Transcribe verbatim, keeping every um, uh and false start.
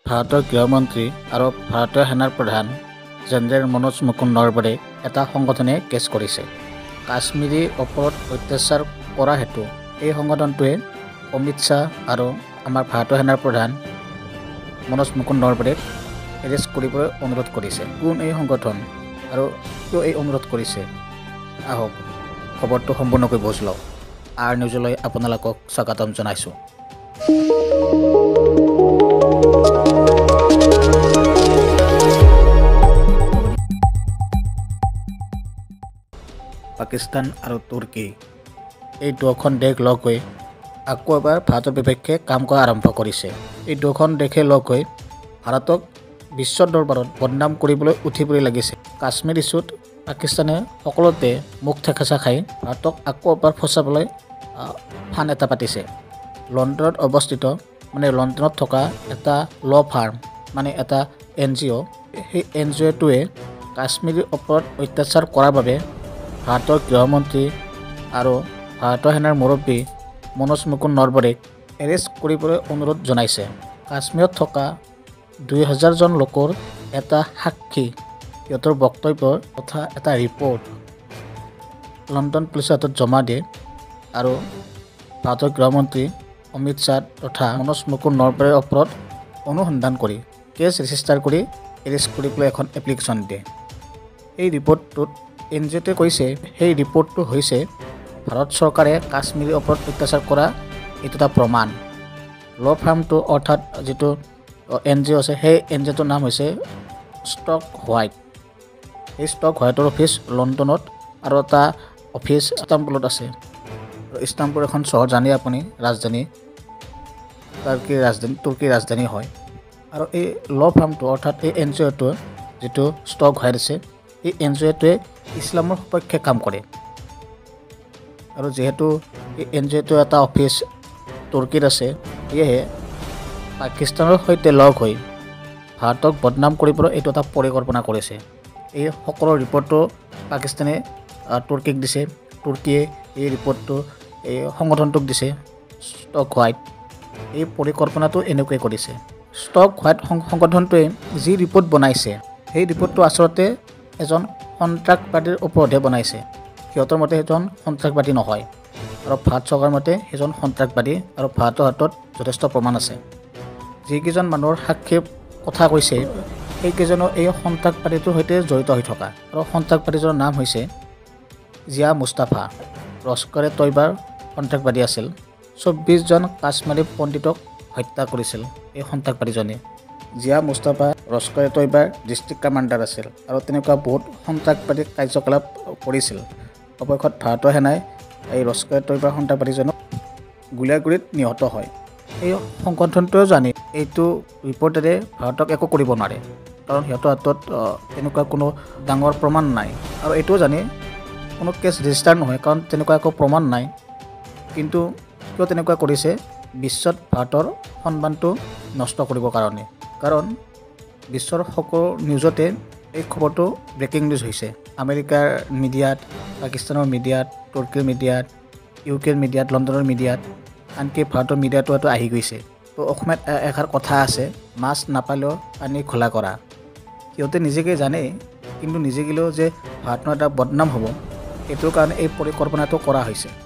ভাৰতৰ গৃহমন্ত্ৰী আৰু ভাৰতীয় সেনাৰ প্ৰধান জেনেৰেল মনোজ মুকুন্দ নৰৱৰে এটা সংগঠনে কেছ কৰিছে। কাশ্মীৰীৰ ওপৰত অত্যাচাৰ কৰা হেতু এই সংগঠনটোৱে অমিত শ্বাহ আৰু আমাৰ ভাৰতীয় সেনাৰ প্ৰধান মনোজ মুকুন্দ নৰৱৰেক এৰেষ্ট কৰিবলৈ অনুৰোধ কৰিছে। কোন এই সংগঠন আৰু কিয় এই অনুৰোধ কৰিছে, আহক খবৰটো সম্পূৰ্ণকৈ বুজ লওঁ। আৰ নিউজলৈ আপোনালোকক স্বাগতম জনাইছোঁ। পাকিস্তান আৰু তুৰ্কী এই দুখন দেশ লগ হৈ আকৌ এবাৰ ভাৰতৰ বিপক্ষে কাম কৰা আৰম্ভ কৰিছে। এই দুখন দেশে লগ হৈ ভাৰতক বিশ্ব দৰবাৰত বদনাম কৰিবলৈ উঠি পৰি লাগিছে। কাশ্মীৰ ইছ্যুত পাকিস্তানে সকলোতে মুখ থেকেচা খাই ভাৰতক আকৌ এবাৰ ফচাবলৈ ফান এটা পাতিছে। লণ্ডনত অৱস্থিত মানে লণ্ডনত থকা এটা ল' ফাৰ্ম মানে এটা এন জি অ' সেই এন জি অ'টোৱে কাশ্মীৰৰ ওপৰত অত্যাচাৰ কৰাৰ বাবে ভাৰতৰ গৃহমন্ত্ৰী আৰু ভাৰতীয় সেনাৰ মুৰব্বী মনোজ মুকুন্দ নৰৱৰেক এৰেষ্ট কৰিবলৈ অনুৰোধ জনাইছে। কাশ্মীৰত থকা দুই হাজাৰজন লোকৰ এটা সাক্ষী সিহঁতৰ বক্তব্যৰ তথা এটা ৰিপৰ্ট লণ্ডন পুলিচৰ হাতত জমা দিয়ে আৰু ভাৰতৰ গৃহমন্ত্ৰী অমিত শ্বাহ তথা মনোজ মুকুন্দ নৰৱৰেৰ ওপৰত অনুসন্ধান কৰি কেছ ৰেজিষ্টাৰ কৰি এৰেষ্ট কৰিবলৈ এখন এপ্লিকেশ্যন দিয়ে। এই ৰিপৰ্টটোত এন জি অ'টোৱে কৈছে সেই ৰিপৰ্টটো হৈছে ভাৰত চৰকাৰে কাশ্মীৰৰ ওপৰত অত্যাচাৰ কৰা এইটো এটা প্ৰমাণ। ল' ফাৰ্মটো অৰ্থাৎ যিটো এন জি অ' আছে সেই এন জি অ'টোৰ নাম হৈছে ষ্টক হোৱাইট। এই ষ্টক হোৱাইটৰ অফিচ লণ্ডনত আৰু এটা অফিচ ইস্তানবুলত আছে। ইস্তানবুল এখন চহৰ জানেই আপুনি, ৰাজধানী তুৰ্কীৰ ৰাজধানী তুৰ্কীৰ ৰাজধানী হয়। আৰু এই ল' ফাৰ্মটো অৰ্থাৎ এই এন জি অ'টো যিটো ষ্টক হোৱাইট আছে এই এন জি অ'টোৱে ইছলামৰ সপক্ষে কাম কৰে। আৰু যিহেতু এই এন জি অ'টো এটা অফিচ তুৰ্কীত আছে সেয়েহে পাকিস্তানৰ সৈতে লগ হৈ ভাৰতক বদনাম কৰিবলৈ এইটো এটা পৰিকল্পনা কৰিছে। এই সকলো ৰিপৰ্টটো পাকিস্তানে তুৰ্কীক দিছে, তুৰ্কীয়ে এই ৰিপৰ্টটো এই সংগঠনটোক দিছে ষ্টক হোৱাইট। এই পৰিকল্পনাটো এনেকৈ কৰিছে। ষ্টক হোৱাইট সংগঠনটোৱে যি ৰিপৰ্ট বনাইছে সেই ৰিপৰ্টটো আচলতে এজন সন্ত্ৰাসবাদীৰ ওপৰতহে বনাইছে। সিহঁতৰ মতে সেইজন সন্ত্ৰাসবাদী নহয় আৰু ভাৰত চৰকাৰৰ মতে সেইজন সন্ত্ৰাসবাদী আৰু ভাৰতৰ হাতত যথেষ্ট প্ৰমাণ আছে। যিকেইজন মানুহৰ সাক্ষীৰ কথা কৈছে সেইকেইজনো এই সন্ত্ৰাসবাদীটোৰ সৈতে জড়িত হৈ থকা আৰু সন্ত্ৰাসবাদীজনৰ নাম হৈছে জিয়া মুস্তাফা। লস্কৰে তৈবাৰ সন্ত্ৰাসবাদী আছিল। চৌব্বিছজন কাশ্মীৰী পণ্ডিতক হত্যা কৰিছিল এই সন্ত্ৰাসবাদীজনে। জিয়া মুস্তাফা লস্কৰে তৈবাৰ ডিষ্ট্ৰিক্ট কামাণ্ডাৰ আছিল আৰু তেনেকুৱা বহুত সন্ত্ৰাসবাদী কাৰ্যকলাপ কৰিছিল। অৱশেষত ভাৰতীয় সেনাই এই লস্কৰে তৈবাৰ সন্ত্ৰাসবাদীজনক গুলীয়াগুলীত নিহত হয়। এই সংগঠনটোৱেও জানে এইটো ৰিপৰ্টেৰে ভাৰতক একো কৰিব নোৱাৰে, কাৰণ সিহঁতৰ হাতত তেনেকুৱা কোনো ডাঙৰ প্ৰমাণ নাই। আৰু এইটোও জানে কোনো কেছ ৰেজিষ্টাৰ নহয়, কাৰণ তেনেকুৱা একো প্ৰমাণ নাই। কিন্তু কিয় তেনেকুৱা কৰিছে, বিশ্বত ভাৰতৰ সন্মানটো নষ্ট কৰিবৰ কাৰণে। কাৰণ বিশ্বৰ সকলো নিউজতে এই খবৰটো ব্ৰেকিং নিউজ হৈছে। আমেৰিকাৰ মিডিয়াত, পাকিস্তানৰ মিডিয়াত, তুৰ্কীৰ মিডিয়াত, ইউ কেৰ মিডিয়াত, লণ্ডনৰ মিডিয়াত, আনকি ভাৰতৰ মিডিয়াটো এইটো আহি গৈছে। তো অসমত এষাৰ কথা আছে, মাছ নাপালেও পানী খোলা কৰা। সিহঁতে নিজেকে জানে, কিন্তু নিজে গ'লেও যে ভাৰতৰ এটা বদনাম হ'ব এইটোৰ কাৰণে এই পৰিকল্পনাটো কৰা হৈছে।